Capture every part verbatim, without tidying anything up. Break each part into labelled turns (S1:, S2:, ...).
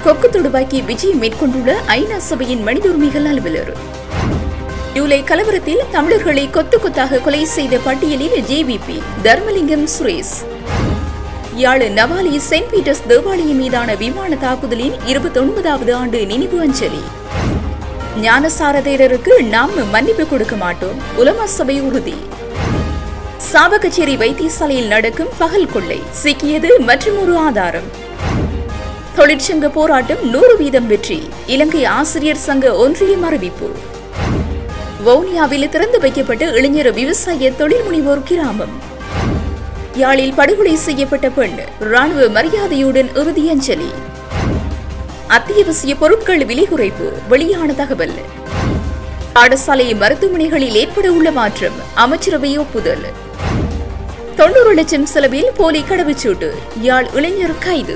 S1: கொக்கு தொடுபாய்க்கு விஜயம் மேற்கொண்டுள்ள ஐநா சபையின் மனித உரிமைகள் அலுவலர். ஜூலை கலவரத்தில் தமிழர்களை கொத்து கொத்தாக கொலை செய்த பட்டியலில் JVP Dharmalingam Suresh. Yazh Navali saint Peter's தேவாலயம் மீதான விமான தாக்குதலின் இருபத்தி ஒன்பதாவது ஆண்டு நினைவு அஞ்சலி. ஞானசார தேரருக்கு நாம் மன்னிப்பு கொடுக்க மாட்டோம், உலமா சபை உறுதி. சாவகச்சேரி வைத்தியசாலையில் நடக்கும் பகல் கொள்ளை சிக்கியது மற்றொரு ஆதாரம். தொழிற்சங்க போராட்டம் நூறு வீதம் வெற்றி, இலங்கை ஆசிரியர் சங்க ஒன்றியம் அறிவிப்பு. வவுனியாவில் திறந்து வைக்கப்பட்ட இளைஞர் விவசாய தொழில் முனைவோர் கிராமம். யாழில் படுகொலை செய்யப்பட்ட பெண் ராணுவ மரியாதையுடன் இறுதி அஞ்சலி. அத்தியாவசிய பொருட்கள் விலை குறைப்பு வெளியான தகவல். பாடசாலை மருத்துவமனைகளில் ஏற்பட உள்ள மாற்றம் அமைச்சரவை ஒப்புதல். தொன்னூறு லட்சம் செலவில் போலி கடவுச்சீட்டு, யாழ் இளைஞர் கைது.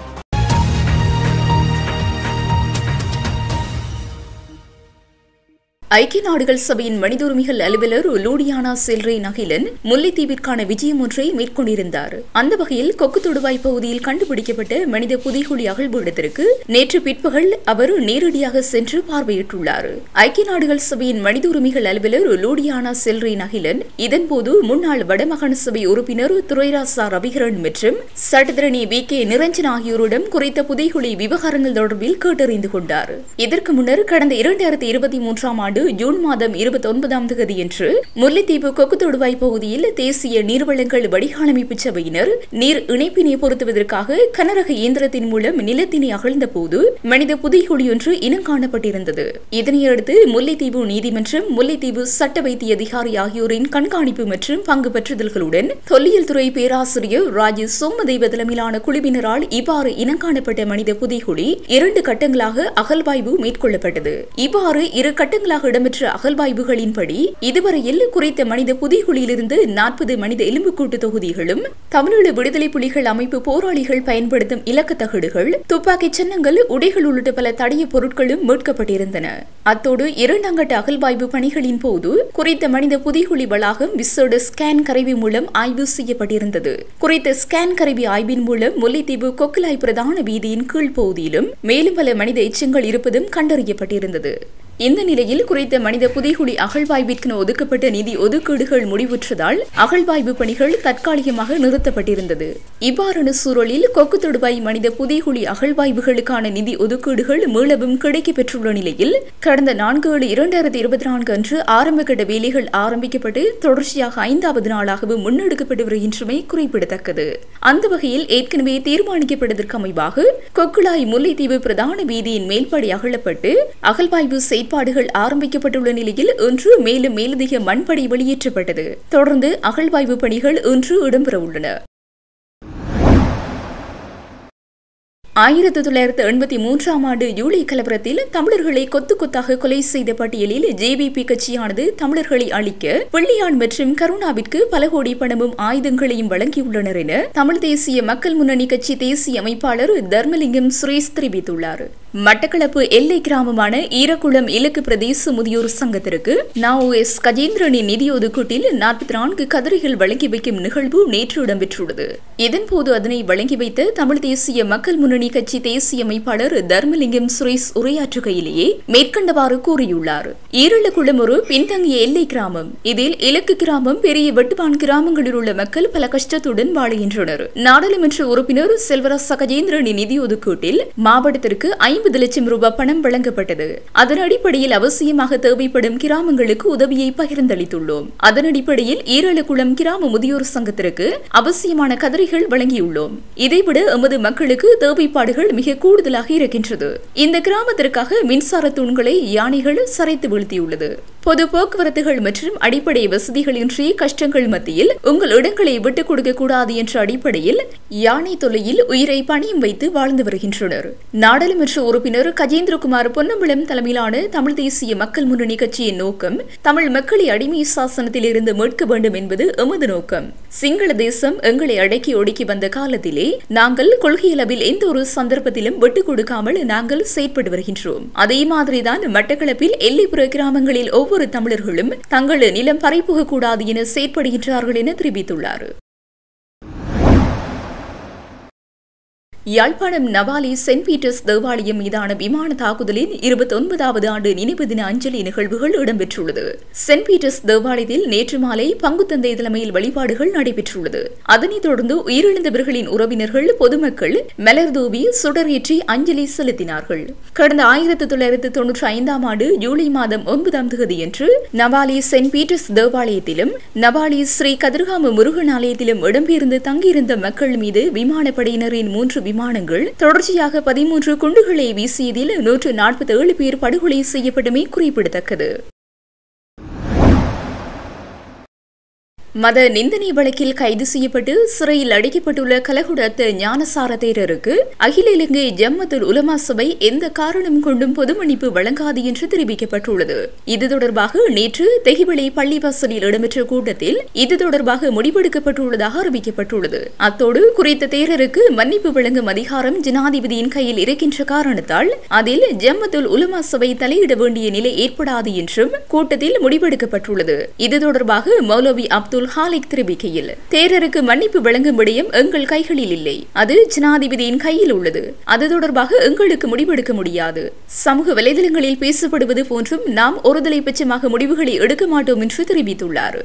S1: ஐக்கிய நாடுகள் சபையின் மனித உரிமைகள் அலுவலர் லூடியானா செல்ரே நகிலன் முல்லைத்தீவிற்கான விஜயம் ஒன்றை மேற்கொண்டிருந்தார். அந்த வகையில் கொக்கு தொடுவாய் பகுதியில் கண்டுபிடிக்கப்பட்ட மனித புதைகுழி அகழ்வு இடத்திற்கு நேற்று பிற்பகல் அவர் நேரடியாக சென்று பார்வையிட்டுள்ளார். ஐக்கிய நாடுகள் சபையின் மனித உரிமைகள் அலுவலர் லூடியானா செல்ரே நகிலன் இதன்போது முன்னாள் வடமாகாண சபை உறுப்பினர் துரைராசா ரவிகரன் மற்றும் சட்டத்தரணி வி கே நிரஞ்சன் ஆகியோரிடம் குறித்த புதைகுழி விவகாரங்கள் தொடர்பில் கேட்டறிந்து கொண்டார். இதற்கு முன்னர் கடந்த இரண்டாயிரத்தி இருபத்தி மூன்றாம் ஆண்டு ஜூன் மாதம் இருபத்தி ஒன்பதாம் தேதியன்று முல்லைத்தீவு கொக்கு தொடுவாய் பகுதியில் தேசிய நீர்வளங்கள் வடிகாலமைப்பு சபையினர் நீர் இணைப்பினை பொருத்துவதற்காக கனரக இயந்திரத்தின் மூலம் நிலத்தினை அகழ்ந்த போது மனித புதைகுழி ஒன்று இனம் காணப்பட்டிருந்தது. இதனையடுத்து முல்லைத்தீவு நீதிமன்றம் முல்லைத்தீவு சட்ட வைத்திய அதிகாரி ஆகியோரின் கண்காணிப்பு மற்றும் பங்கு பெற்றுதல்களுடன் தொல்லியல் துறை பேராசிரியர் ராஜு சோமதேவ தலைமையிலான குழுவினரால் இவ்வாறு இனம் காணப்பட்ட மனித புதைகுழி இரண்டு கட்டங்களாக அகழ்வாய்வு மேற்கொள்ளப்பட்டது. இவ்வாறு இரு கட்டங்களாக இடம்பெற்ற அகழ்வாய்வுகளின்படி இதுவரையில் குறித்த மனித புதைகுழியிலிருந்து நாற்பது மனித எலும்புக்கூட்டு தொகுதிகளும் தமிழீழ விடுதலை புலிகள் அமைப்பு போராளிகள் பயன்படுத்தும் இலக்க தகடுகள், துப்பாக்கி சின்னங்கள், உடைகள் உள்ளிட்ட பல தடைய பொருட்களும் மீட்கப்பட்டிருந்தன. அத்தோடு இரண்டாம் கட்ட அகழ்வாய்வு பணிகளின் போது குறித்த மனித புதைகுழி வளாகம் விசேட ஸ்கேன் கருவி மூலம் ஆய்வு செய்யப்பட்டிருந்தது. குறித்த ஸ்கேன் கருவி ஆய்வின் மூலம் முல்லைத்தீவு கொக்குலாய் பிரதான வீதியின் கீழ் பகுதியிலும் மேலும் பல மனித எச்சங்கள் இருப்பதும் கண்டறியப்பட்டிருந்தது. இந்த நிலையில் குறித்த மனித புதைகுழி அகழ்வாய்விற்கு ஒதுக்கப்பட்ட நிதி ஒதுக்கீடுகள் முடிவுற்றதால் அகழ்வாய்வு பணிகள் தற்காலிகமாக நிறுத்தப்பட்டிருந்தது. இவ்வாறான சூழலில் கொக்கு தொடுவாய் மனித புதைகுழி அகழ்வாய்வுகளுக்கான நிதி ஒதுக்கீடுகள் மீளவும் கிடைக்கப் பெற்றுள்ள நிலையில் கடந்த நான்கு ஏழு இரண்டாயிரத்தி இருபத்தி நான்கு அன்று ஆரம்பகட்ட வேலைகள் ஆரம்பிக்கப்பட்டு தொடர்ச்சியாக ஐந்தாவது நாளாகவும் முன்னெடுக்கப்பட்டு வருகின்றமை குறிப்பிடத்தக்கது. அந்த வகையில் ஏற்கனவே தீர்மானிக்கப்பட்டதற்கு அமைவாக கொக்குளாய் முல்லைத்தீவு பிரதான வீதியின் மேல்படி அகழப்பட்டு அகழ்வாய்வு செயற்பாடுகள் ஆரம்பிக்கப்பட்டுள்ள நிலையில் இன்று மேலும் மேலதிக மண்படி வெளியேற்றப்பட்டது. தொடர்ந்து அகழ்வாய்வு பணிகள் இன்று இடம்பெறவுள்ளன. ஆயிரத்தி தொள்ளாயிரத்தி எண்பத்தி மூன்றாம் ஆண்டு ஜூலை கலவரத்தில் தமிழர்களை கொத்து கொத்தாக கொலை செய்த பட்டியலில் ஜேவிபி கட்சியானது தமிழர்களை அழிக்க பிள்ளையான் மற்றும் கருணாவிற்கு பல கோடி பணமும் ஆயுதங்களையும் வழங்கியுள்ளனர் என தமிழ் தேசிய மக்கள் முன்னணி கட்சி தேசிய அமைப்பாளர் தர்மலிங்கம் சுரேஷ் தெரிவித்துள்ளார். மட்டக்களப்பு எல்லை கிராமமான ஈரக்குளம் இலக்கு பிரதேச முதியோர் சங்கத்திற்கு நாஓ எஸ் கஜேந்திரனின் நிதி ஒதுக்கீட்டில் நாற்பத்தி நான்கு கதிரைகள் வழங்கி வைக்கும் நிகழ்வு நேற்று இடம்பெற்றுள்ளது. இதன்போது அதனை வழங்கி வைத்த தமிழ் தேசிய மக்கள் முன்னணி கட்சி தேசிய அமைப்பாளர் தர்மலிங்கம் சுரேஷ் உரையாற்றுகையிலேயே மேற்கண்டவாறு கூறியுள்ளார். ஈரக்குளம் ஒரு பின்தங்கிய எல்லை கிராமம். இதில் இலக்கு கிராமம், பெரிய வெட்டுவான் கிராமங்களில் உள்ள மக்கள் பல கஷ்டத்துடன் வாழுகின்றனர். நாடாளுமன்ற உறுப்பினர் செல்வராச கஜேந்திரனின் நிதி ஒதுக்கீட்டில் மாவட்டத்திற்கு ஐம்பது லட்சம் ரூபாய் பணம் வழங்கப்பட்டது. அதன் அடிப்படையில் அவசியமாக தேவைப்படும் கிராமங்களுக்கு உதவியை பகிர்ந்தளித்துள்ளோம். அதன் அடிப்படையில் ஈரக்குளம் கிராம முதியோர் சங்கத்திற்கு அவசியமான கதிரைகள் வழங்கியுள்ளோம். இதைவிட எமது மக்களுக்கு தேவைப்பாடுகள் மிக கூடுதலாக இருக்கின்றது. இந்த கிராமத்திற்காக மின்சார தூண்களை யானைகள் சரைத்து வீழ்த்தியுள்ளது. பொது போக்குவரத்துகள் மற்றும் அடிப்படை வசதிகளின்றி கஷ்டங்கள் மத்தியில் உங்கள் இடங்களை விட்டுக் கொடுக்க கூடாது என்ற அடிப்படையில் யானை தொல்லையில் உயிரை பணியும் வைத்து வாழ்ந்து வருகின்றனர். நாடாளுமன்ற உறுப்பினர் கஜேந்திரகுமார் பொன்னம்பலம் தலைமையிலான தமிழ் தேசிய மக்கள் முன்னணி கட்சியின் நோக்கம் தமிழ் மக்களை அடிமை சாசனத்தில் இருந்து மீட்க வேண்டும் என்பது எமது நோக்கம். சிங்கள தேசம் எங்களை அடக்கி ஒடுக்கி வந்த காலத்திலே நாங்கள் கொள்கையளவில் எந்த ஒரு சந்தர்ப்பத்திலும் விட்டுக் கொடுக்காமல் நாங்கள் செயற்பட்டு வருகின்றோம். அதே மாதிரிதான் மட்டக்களப்பில் எல்லைப்புற கிராமங்களில் ஒவ்வொரு தமிழர்களும் தங்கள் நிலம் பறிபோகக்கூடாது என செயற்படுகின்றார்கள் என தெரிவித்துள்ளார். யாழ்ப்பாணம் நவாலி சென்ட் பீட்டர்ஸ் தேவாலயம் மீதான விமான தாக்குதலின் இருபத்தி ஒன்பதாவது ஆண்டு நினைவு தின அஞ்சலி நிகழ்வுகள் இடம்பெற்றுள்ளது. சென்ட் பீட்டர்ஸ் தேவாலயத்தில் நேற்று மாலை பங்குத்தந்தை தலைமையில் வழிபாடுகள் நடைபெற்றுள்ளது. அதனைத் தொடர்ந்து உயிரிழந்தவர்களின் உறவினர்கள், பொதுமக்கள் மலர்தூவி சுடரேற்றி அஞ்சலி செலுத்தினார்கள். கடந்த ஆயிரத்தி தொள்ளாயிரத்தி தொன்னூற்றி ஐந்தாம் ஆண்டு ஜூலை மாதம் ஒன்பதாம் தேதியன்று நவாலி சென்ட் பீட்டர்ஸ் தேவாலயத்திலும் நவாலி ஸ்ரீ கதிர்காம முருகன் ஆலயத்திலும் இடம்பெயர்ந்து தங்கியிருந்த மக்கள் மீது விமானப்படையினரின் மூன்று விமானங்கள் தொடர்ச்சியாக பதிமூன்று குண்டுகளை வீசியதில் நூற்று நாற்பத்தி ஏழு பேர் படுகொலை செய்யப்பட்டமை குறிப்பிடத்தக்கது. மத நிந்தனை வழக்கில் கைது செய்யப்பட்டு சிறையில் அடைக்கப்பட்டுள்ள கலகுடத்த ஞானசார தேரருக்கு அகில இலங்கை ஜம்மத்துல் உலமா சபை எந்த காரணம் கொண்டும் பொது மன்னிப்பு வழங்காது என்று தெரிவிக்கப்பட்டுள்ளது. இது தொடர்பாக நேற்று தெஹிவளை பள்ளிவாசலில் இடம்பெற்ற கூட்டத்தில் இது தொடர்பாக முடிவெடுக்கப்பட்டுள்ளதாக அறிவிக்கப்பட்டுள்ளது. அத்தோடு குறித்த தேரருக்கு மன்னிப்பு வழங்கும் அதிகாரம் ஜனாதிபதியின் கையில் இருக்கின்ற காரணத்தால் அதில் ஜம்மத்துல் உலமா சபை தலையிட வேண்டிய நிலை ஏற்படாது என்றும் கூட்டத்தில் முடிவெடுக்கப்பட்டுள்ளது. இது தொடர்பாக மௌலவி அப்துல் ஹாலிக் தெரிவிக்கையில், தேரருக்கு மன்னிப்பு வழங்கும் விடயம் எங்கள் கைகளில் இல்லை, அது ஜனாதிபதியின் கையில் உள்ளது. அது தொடர்பாக எங்களுக்கு முடிவெடுக்க முடியாது. சமூக வலைதளங்களில் பேசப்படுவது போன்றும் நாம் ஒருதலை பட்சமாக முடிவுகளை எடுக்க மாட்டோம் என்று தெரிவித்துள்ளார்.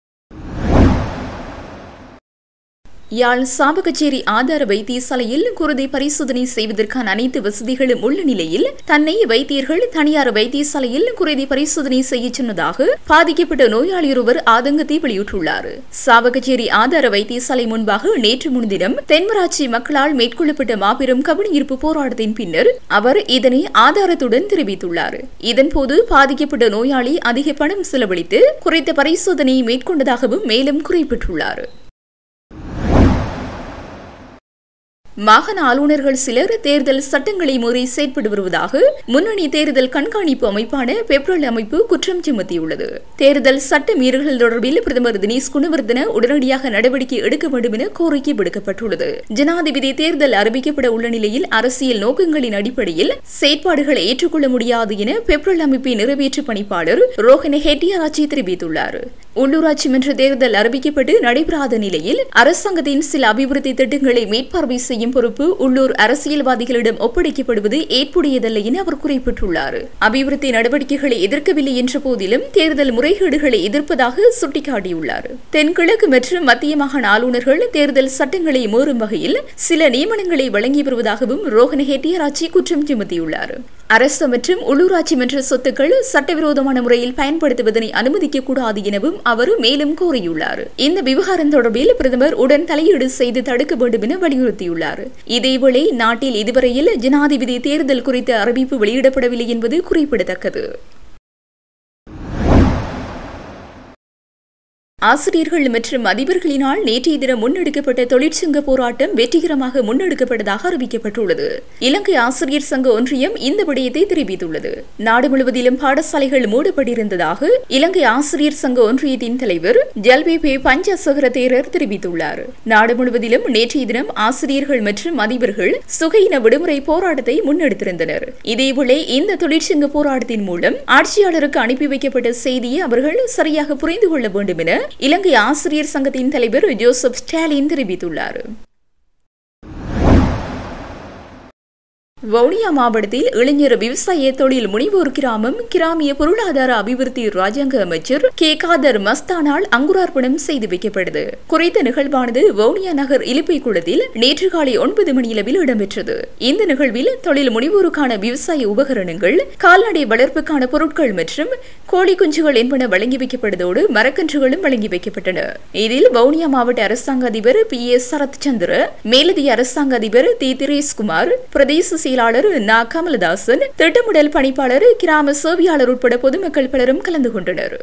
S1: யாழ் சாவகச்சேரி ஆதார வைத்தியசாலையில் குருதி பரிசோதனை செய்வதற்கான அனைத்து வசதிகளும் உள்ள நிலையில் தன்னை வைத்தியர்கள் தனியார் வைத்தியசாலையில் குருதி பரிசோதனை செய்ய சொன்னதாக பாதிக்கப்பட்ட நோயாளியொருவர் ஆதங்கத்தை வெளியிட்டுள்ளார். சாவகச்சேரி ஆதார வைத்தியசாலை முன்பாக நேற்று முன்தினம் தென்மராட்சி மக்களால் மேற்கொள்ளப்பட்ட மாபெரும் கவனஈர்ப்பு போராட்டத்தின் பின்னர் அவர் இதனை ஆதாரத்துடன் தெரிவித்துள்ளார். இதன்போது பாதிக்கப்பட்ட நோயாளி அதிக பணம் செலவழித்து குறித்த பரிசோதனையை மேற்கொண்டதாகவும் மேலும் குறிப்பிட்டுள்ளார். மாகாண ஆளுநர்கள் சிலர் தேர்தல் சட்டங்களை மீறி செயற்பட்டு வருவதாக முன்னணி தேர்தல் கண்காணிப்பு அமைப்பான பெப்ரல் அமைப்பு குற்றம் சுமத்தியுள்ளது. தேர்தல் சட்ட மீறல்கள் தொடர்பில் பிரதமர் தினேஷ் குணவர்தன உடனடியாக நடவடிக்கை எடுக்க வேண்டும் என கோரிக்கை விடுக்கப்பட்டுள்ளது. ஜனாதிபதி தேர்தல் அறிவிக்கப்பட உள்ள நிலையில் அரசியல் நோக்கங்களின் அடிப்படையில் செயற்பாடுகளை ஏற்றுக்கொள்ள முடியாது என பெப்ரல் அமைப்பின் நிறைவேற்று பணிப்பாளர் ரோஹன ஹெட்டியாராச்சி தெரிவித்துள்ளார். உள்ளூராட்சி மன்ற தேர்தல் அறிவிக்கப்பட்டு நடைபெறாத நிலையில் அரசாங்கத்தின் சில அபிவிருத்தி திட்டங்களை மேற்பார்வை செய்யும் பொறுப்பு உள்ளூர் அரசியல்வாதிகளிடம் ஒப்படைக்கப்படுவது ஏற்புடையதல்ல என அவர் குறிப்பிட்டுள்ளார். அபிவிருத்தி நடவடிக்கைகளை எதிர்க்கவில்லை என்ற போதிலும் தேர்தல் முறைகேடுகளை எதிர்ப்பதாக சுட்டிக்காட்டியுள்ளார். தென்கிழக்கு மற்றும் மத்திய மாகாண ஆளுநர்கள் தேர்தல் சட்டங்களை மீறும் வகையில் சில நியமனங்களை வழங்கி வருவதாகவும் ரோஹன ஹெட்டியாராச்சி குற்றம் சுமத்தியுள்ளார். அரசு மற்றும் உள்ளூராட்சி மன்ற சொத்துக்கள் சட்டவிரோதமான முறையில் பயன்படுத்துவதனை அனுமதிக்க கூடாது எனவும் அவர் மேலும் கோரியுள்ளார். இந்த விவகாரம் தொடர்பில் பிரதமர் உடன் தலையீடு செய்து தடுக்க வேண்டும் என வலியுறுத்தியுள்ளார். இதேவேளை நாட்டில் இதுவரையில் ஜனாதிபதி தேர்தல் குறித்த அறிவிப்பு வெளியிடப்படவில்லை என்பது குறிப்பிடத்தக்கது. ஆசிரியர்கள் மற்றும் அதிபர்களினால் நேற்றைய தினம் முன்னெடுக்கப்பட்ட தொழிற்சங்க போராட்டம் வெற்றிகரமாக முன்னெடுக்கப்பட்டதாக அறிவிக்கப்பட்டுள்ளது. இலங்கை ஆசிரியர் சங்க ஒன்றியம் இந்த விடயத்தை தெரிவித்துள்ளது. நாடு முழுவதிலும் பாடசாலைகள் மூடப்பட்டிருந்ததாக இலங்கை ஆசிரியர் சங்க ஒன்றியத்தின் தலைவர் ஜல்பே பஞ்சசகர தேரர் தெரிவித்துள்ளார். நாடு முழுவதிலும் நேற்றைய தினம் ஆசிரியர்கள் மற்றும் அதிபர்கள் சுகையின விடுமுறை போராட்டத்தை முன்னெடுத்திருந்தனர். இதேவேளை இந்த தொழிற்சங்க போராட்டத்தின் மூலம் ஆட்சியாளருக்கு அனுப்பி வைக்கப்பட்ட செய்தியை அவர்கள் சரியாக புரிந்து கொள்ள வேண்டும் என இலங்கை ஆசிரியர் சங்கத்தின் தலைவர் ஜோசப் ஸ்டாலின் தெரிவித்துள்ளார். வவுனியா மாவட்டத்தில் இளைஞர் விவசாய தொழில் முனைவோர் கிராமம் கிராமிய பொருளாதார அபிவிருத்தி ராஜாங்க அமைச்சர் கே காதர் மஸ்தானால் அங்குரார்ப்பணம் செய்து வைக்கப்பட்டது. குறித்த நிகழ்வானது வவுனியா நகர் இலுப்பை குளத்தில் நேற்று காலை ஒன்பது மணியளவில் இடம்பெற்றது. இந்த நிகழ்வில் தொழில் முனைவோருக்கான விவசாய உபகரணங்கள், கால்நடை வளர்ப்புக்கான பொருட்கள் மற்றும் கோழி குஞ்சுகள் என்பன வழங்கி வைக்கப்பட்டதோடு மரக்கன்றுகளும் வழங்கி வைக்கப்பட்டன. இதில் வவுனியா மாவட்ட அரசாங்க அதிபர் பி எஸ் சரத் சந்திர, மேலதிக அரசாங்க அதிபர் தி திரேஸ்குமார், பிரதேச செயலாளர் நா கமலதாசன், திட்டமிடல் பணிப்பாளர், கிராம சேவையாளர் உட்பட பொதுமக்கள் பலரும் கலந்து கொண்டனர்.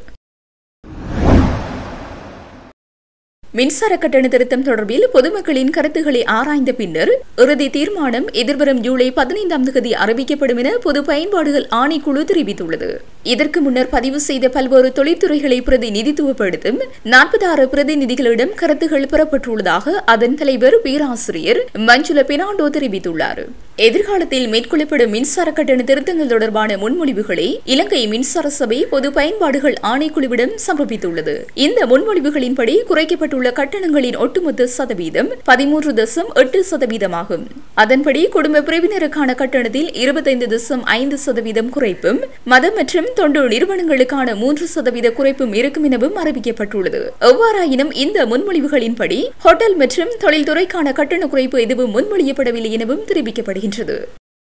S1: மின்சார கட்டண திருத்தம் தொடர்பில் பொதுமக்களின் கருத்துக்களை ஆராய்ந்த பின்னர் இறுதி தீர்மானம் எதிர்வரும் ஜூலை பதினைந்தாம் தேதி அறிவிக்கப்படும் என பொது பயன்பாடுகள் ஆணைக்குழு தெரிவித்துள்ளது. இதற்கு முன்னர் பதிவு செய்த பல்வேறு தொழிற்துறைகளை பிரதிநிதித்துவப்படுத்தும் நாற்பத்தி ஆறு பிரதிநிதிகளிடம் கருத்துகள் பெறப்பட்டுள்ளதாக அதன் தலைவர் பேராசிரியர் மஞ்சுள பெனாண்டோ தெரிவித்துள்ளார். எதிர்காலத்தில் மேற்கொள்ளப்படும் மின்சார கட்டண திருத்தங்கள் தொடர்பான முன்மொழிவுகளை இலங்கை மின்சார சபை பொது பயன்பாடுகள் ஆணைக்குழுவிடம் சமர்ப்பித்துள்ளது. இந்த முன்மொழிவுகளின்படி குறைக்கப்பட்டுள்ள வழங்கப்பட்டுள்ள கட்டணங்களின் ஒட்டுமொத்த சதவீதம் பதிமூன்று தசம் எட்டு சதவீதமாகும். அதன்படி குடும்ப பிரிவினருக்கான கட்டணத்தில் இருபத்தைந்து தசம் ஐந்து சதவீதம் குறைப்பும், மதம் மற்றும் தொண்டு நிறுவனங்களுக்கான மூன்று சதவீத குறைப்பும் இருக்கும் எனவும் அறிவிக்கப்பட்டுள்ளது. எவ்வாறாயினும் இந்த முன்மொழிவுகளின்படி ஹோட்டல் மற்றும் தொழில்துறைக்கான கட்டண குறைப்பு எதுவும் முன்மொழியப்படவில்லை எனவும் தெரிவிக்கப்படுகின்றது.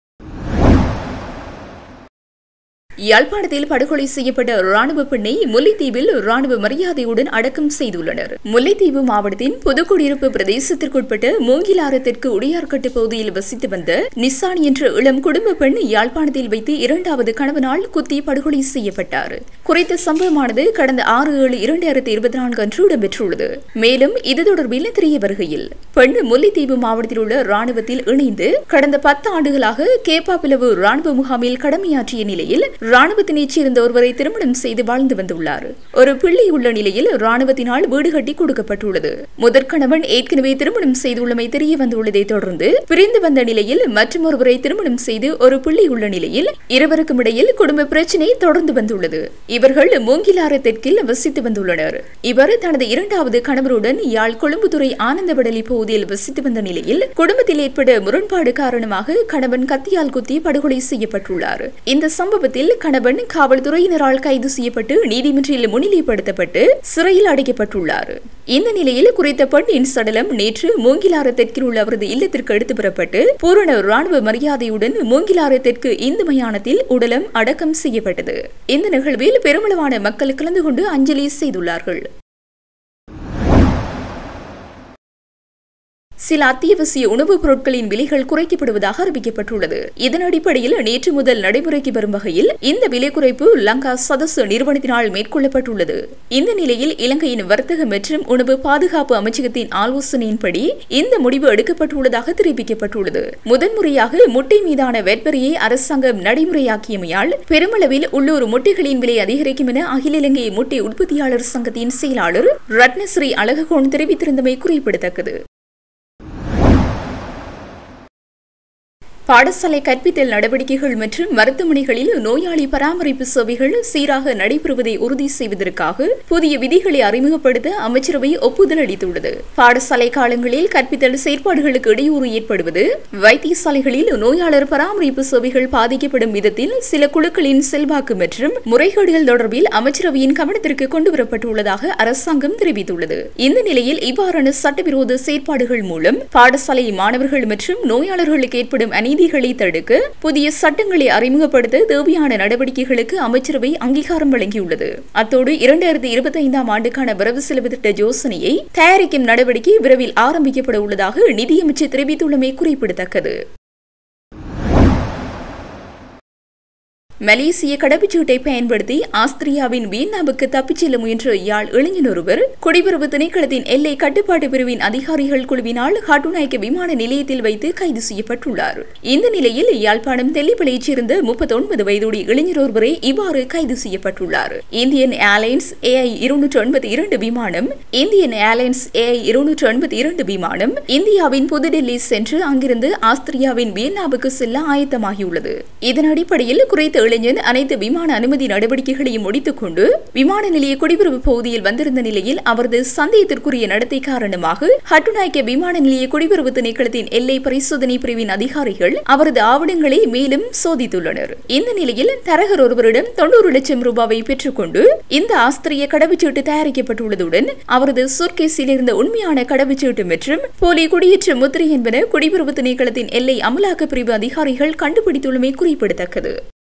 S1: யாழ்ப்பாணத்தில் படுகொலை செய்யப்பட்ட ராணுவ பெண்ணை முல்லைத்தீவில் ராணுவ மரியாதையுடன் அடக்கம் செய்துள்ளனர். முல்லைத்தீவு மாவட்டத்தின் புதுக்குடியிருப்பு பிரதேசத்திற்குட்பட்ட மூங்கிலாறு தெற்கு உடையார்கட்டு பகுதியில் வசித்து வந்த நிசான் என்ற இளம் குடும்ப பெண் யாழ்ப்பாணத்தில் வைத்து இரண்டாவது கணவனால் குத்தி படுகொலை செய்யப்பட்டார். குறித்த சம்பவமானது கடந்த ஆறு ஏழு இரண்டாயிரத்தி இருபத்தி நான்கு அன்று இடம்பெற்றுள்ளது. மேலும் இது தொடர்பில் தெரிய வருகையில் பெண் முல்லைத்தீவு மாவட்டத்தில் உள்ள ராணுவத்தில் இணைந்து கடந்த பத்து ஆண்டுகளாக கேப்பாப்பிலவு ராணுவ முகாமில் கடமையாற்றிய நிலையில் ராணுவத்தினைச் சேர்ந்த ஒருவரை திருமணம் செய்து வாழ்ந்து வந்துள்ளார். ஒரு பிள்ளை உள்ள நிலையில் ராணுவத்தினால் வீடு கட்டி கொடுக்கப்பட்டுள்ளது. முதற்கணவன் ஏற்கனவே திருமணம் செய்துள்ளமை தெரிய வந்துள்ளதை தொடர்ந்து பிரிந்து வந்த நிலையில் மற்றொருவரை திருமணம் செய்து ஒரு பிள்ளை உள்ள நிலையில் இருவருக்கும் இடையில் குடும்ப பிரச்சினை தொடர்ந்து வந்துள்ளது. இவர்கள் மூங்கிலாறு தெற்கில் வசித்து வந்துள்ளனர். இவர் தனது இரண்டாவது கணவருடன் யாழ் கொழும்புத்துறை ஆனந்தவடலி பகுதியில் வசித்து வந்த நிலையில் குடும்பத்தில் ஏற்பட்ட முரண்பாடு காரணமாக கணவன் கத்தியால் குத்தி படுகொலை செய்யப்பட்டுள்ளார். இந்த சம்பவத்தில் கணவன் காவல்துறையினரால் கைது செய்யப்பட்டு நீதிமன்றில் முன்னிலைப்படுத்தப்பட்டு சிறையில் அடைக்கப்பட்டுள்ளார். இந்த நிலையில் குறித்த பெண்ணின் சடலம் நேற்று மூங்கிலாறு தெற்கில் உள்ள அவரது இல்லத்திற்கு எடுத்து வரப்பட்டு பூரண ராணுவ மரியாதையுடன் மூங்கிலாறு தெற்கு இந்து மயானத்தில் உடலம் அடக்கம் செய்யப்பட்டது. இந்த நிகழ்வில் பெருமளவான மக்கள் கலந்து கொண்டு அஞ்சலி செய்துள்ளார்கள். சில அத்தியாவசிய உணவுப் பொருட்களின் விலைகள் குறைக்கப்படுவதாக அறிவிக்கப்பட்டுள்ளது. இதன் அடிப்படையில் நேற்று முதல் நடைமுறைக்கு வரும் வகையில் இந்த விலை குறைப்பு லங்கா சதசு நிறுவனத்தினால் மேற்கொள்ளப்பட்டுள்ளது. இந்த நிலையில் இலங்கையின் வர்த்தக மற்றும் உணவு பாதுகாப்பு அமைச்சகத்தின் ஆலோசனையின்படி இந்த முடிவு எடுக்கப்பட்டுள்ளதாக தெரிவிக்கப்பட்டுள்ளது. முதன்முறையாக முட்டை மீதான வெட்வரியை அரசாங்கம் நடைமுறையாக்கியமையால் பெருமளவில் உள்ளூர் முட்டைகளின் விலை அதிகரிக்கும் என அகில இலங்கை முட்டை உற்பத்தியாளர் சங்கத்தின் செயலாளர் ரத்னஸ்ரீ அழககோன் தெரிவித்திருந்தமை குறிப்பிடத்தக்கது. பாடசாலை கற்பித்தல் நடவடிக்கைகள் மற்றும் மருத்துவமனைகளில் நோயாளி பராமரிப்பு சேவைகள் சீராக நடைபெறுவதை உறுதி செய்வதற்காக புதிய விதிகளை அறிமுகப்படுத்த அமைச்சரவை ஒப்புதல் அளித்துள்ளது. பாடசாலை காலங்களில் கற்பித்தல் செயற்பாடுகளுக்கு இடையூறு ஏற்படுவது, வைத்தியசாலைகளில் நோயாளர் பராமரிப்பு சேவைகள் பாதிக்கப்படும் விதத்தில் சில குழுக்களின் செல்வாக்கு மற்றும் முறைகேடுகள் தொடர்பில் அமைச்சரவையின் கவனத்திற்கு கொண்டுவரப்பட்டுள்ளதாக அரசாங்கம் தெரிவித்துள்ளது. இந்த நிலையில் இவ்வாறான சட்டவிரோத செயற்பாடுகள் மூலம் பாடசாலை மாணவர்கள் மற்றும் நோயாளர்களுக்கு ஏற்படும் அநீதி தடுக்க புதிய சட்டங்களை அறிமுகப்படுத்த தேவையான நடவடிக்கைகளுக்கு அமைச்சரவை அங்கீகாரம் வழங்கியுள்ளது. அத்தோடு இரண்டாயிரத்தி இருபத்தி ஐந்தாம் ஆண்டுக்கான வரவு செலவு திட்ட யோசனையை தயாரிக்கும் நடவடிக்கை விரைவில் ஆரம்பிக்கப்பட உள்ளதாக நிதியமைச்சர் தெரிவித்துள்ளமை குறிப்பிடத்தக்கது. மலேசிய கடவுச்சீட்டை பயன்படுத்தி ஆஸ்திரியாவின் வியன்னாவுக்கு தப்பிச் செல்ல முயன்ற யாழ் இளைஞர் ஒருவர் குடிபெறவு திணைக்களத்தின் எல்லை கட்டுப்பாட்டு பிரிவின் அதிகாரிகள் குழுவினால் ஹட்டுநாயக்க விமான நிலையத்தில் வைத்து கைது செய்யப்பட்டுள்ளார். இந்த நிலையில் யாழ்ப்பாணம் தெல்லிப்பளையைச் சேர்ந்த முப்பத்தி ஒன்பது வயதுடைய இளைஞர் ஒருவரை இவ்வாறு கைது செய்யப்பட்டுள்ளார். இந்தியன் ஏர்லைன்ஸ் ஏஐ இருநூற்று எண்பத்தி இரண்டு விமானம் இந்தியன் ஏர்லைன்ஸ் ஏஐ இருநூற்று எண்பத்தி இரண்டு விமானம் இந்தியாவின் புதுடெல்லி சென்று அங்கிருந்து ஆஸ்திரியாவின் வியன்னாவுக்கு செல்ல ஆயத்தமாகியுள்ளது. இதன் அடிப்படையில் குறித்த இளைஞன் அனைத்து விமான அனுமதி நடவடிக்கைகளையும் முடித்துக் கொண்டு விமான நிலைய குடிபெறவு பகுதியில் வந்திருந்த நிலையில் அவரது சந்தேகத்திற்குரிய நடத்தை காரணமாக ஹட்டுநாயக்க விமான நிலைய குடிபெறவு திணைக்களத்தின் எல்லை பரிசோதனை பிரிவின் அதிகாரிகள் அவரது ஆவணங்களை மேலும் சோதித்துள்ளனர். இந்த நிலையில் தரகர் ஒருவரிடம் தொண்ணூறு லட்சம் ரூபாவை பெற்றுக்கொண்டு இந்த ஆஸ்திரிய கடவுச்சீட்டு தயாரிக்கப்பட்டுள்ளதுடன் அவரது சூட்கேஸில் இருந்த உண்மையான கடவுச்சீட்டு மற்றும் போலி குடியேற்ற முத்திரை என்பன குடிபெறவு திணைக்களத்தின் எல்லை அமலாக்க பிரிவு அதிகாரிகள் கண்டுபிடித்துள்ளமை குறிப்பிடத்தக்கது.